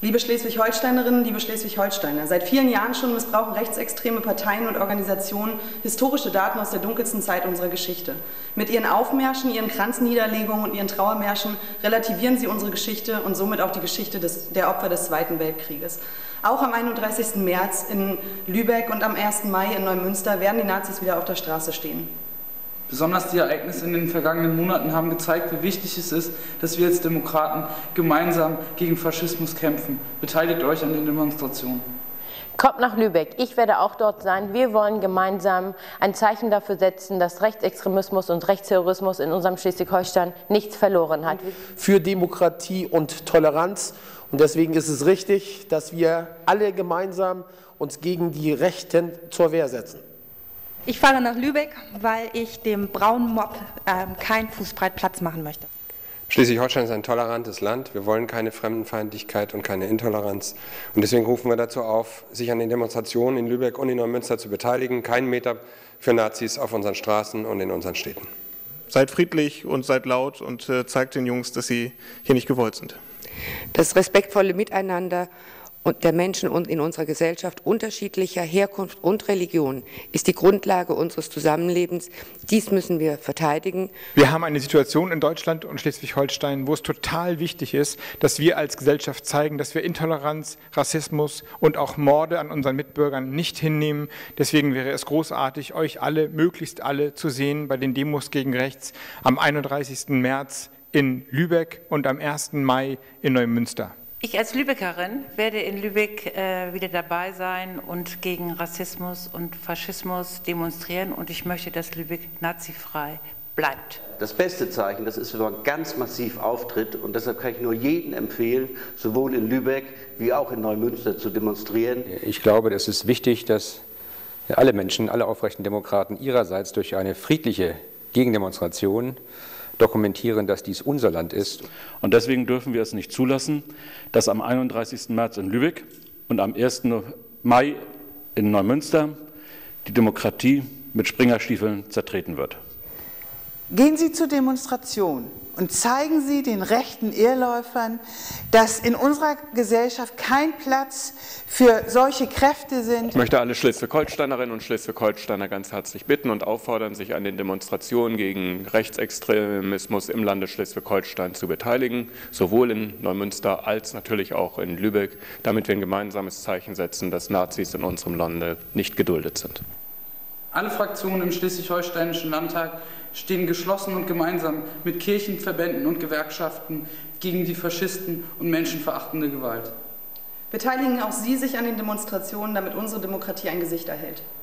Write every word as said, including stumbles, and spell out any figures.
Liebe Schleswig-Holsteinerinnen, liebe Schleswig-Holsteiner, seit vielen Jahren schon missbrauchen rechtsextreme Parteien und Organisationen historische Daten aus der dunkelsten Zeit unserer Geschichte. Mit ihren Aufmärschen, ihren Kranzniederlegungen und ihren Trauermärschen relativieren sie unsere Geschichte und somit auch die Geschichte des, der Opfer des Zweiten Weltkrieges. Auch am einunddreißigsten März in Lübeck und am ersten Mai in Neumünster werden die Nazis wieder auf der Straße stehen. Besonders die Ereignisse in den vergangenen Monaten haben gezeigt, wie wichtig es ist, dass wir als Demokraten gemeinsam gegen Faschismus kämpfen. Beteiligt euch an den Demonstrationen. Kommt nach Lübeck, ich werde auch dort sein. Wir wollen gemeinsam ein Zeichen dafür setzen, dass Rechtsextremismus und Rechtsterrorismus in unserem Schleswig-Holstein nichts verloren hat. Für Demokratie und Toleranz. Und deswegen ist es richtig, dass wir alle gemeinsam uns gegen die Rechten zur Wehr setzen. Ich fahre nach Lübeck, weil ich dem braunen Mob äh, keinen Fußbreit Platz machen möchte. Schleswig-Holstein ist ein tolerantes Land. Wir wollen keine Fremdenfeindlichkeit und keine Intoleranz. Und deswegen rufen wir dazu auf, sich an den Demonstrationen in Lübeck und in Neumünster zu beteiligen. Keinen Meter für Nazis auf unseren Straßen und in unseren Städten. Seid friedlich und seid laut und äh, zeigt den Jungs, dass sie hier nicht gewollt sind. Das respektvolle Miteinander und der Menschen in unserer Gesellschaft unterschiedlicher Herkunft und Religion ist die Grundlage unseres Zusammenlebens. Dies müssen wir verteidigen. Wir haben eine Situation in Deutschland und Schleswig-Holstein, wo es total wichtig ist, dass wir als Gesellschaft zeigen, dass wir Intoleranz, Rassismus und auch Morde an unseren Mitbürgern nicht hinnehmen. Deswegen wäre es großartig, euch alle, möglichst alle, zu sehen bei den Demos gegen rechts am einunddreißigsten März in Lübeck und am ersten Mai in Neumünster. Ich als Lübeckerin werde in Lübeck äh, wieder dabei sein und gegen Rassismus und Faschismus demonstrieren und ich möchte, dass Lübeck nazifrei bleibt. Das beste Zeichen, das ist, wenn man ganz massiv auftritt und deshalb kann ich nur jedem empfehlen, sowohl in Lübeck wie auch in Neumünster zu demonstrieren. Ich glaube, es ist wichtig, dass alle Menschen, alle aufrechten Demokraten ihrerseits durch eine friedliche Gegendemonstration dokumentieren, dass dies unser Land ist. Und deswegen dürfen wir es nicht zulassen, dass am einunddreißigsten März in Lübeck und am ersten Mai in Neumünster die Demokratie mit Springerstiefeln zertreten wird. Gehen Sie zur Demonstration und zeigen Sie den rechten Irrläufern, dass in unserer Gesellschaft kein Platz für solche Kräfte sind. Ich möchte alle Schleswig-Holsteinerinnen und Schleswig-Holsteiner ganz herzlich bitten und auffordern, sich an den Demonstrationen gegen Rechtsextremismus im Lande Schleswig-Holstein zu beteiligen, sowohl in Neumünster als natürlich auch in Lübeck, damit wir ein gemeinsames Zeichen setzen, dass Nazis in unserem Lande nicht geduldet sind. Alle Fraktionen im Schleswig-Holsteinischen Landtag stehen geschlossen und gemeinsam mit Kirchen, Verbänden und Gewerkschaften gegen die Faschisten und menschenverachtende Gewalt. Beteiligen auch Sie sich an den Demonstrationen, damit unsere Demokratie ein Gesicht erhält.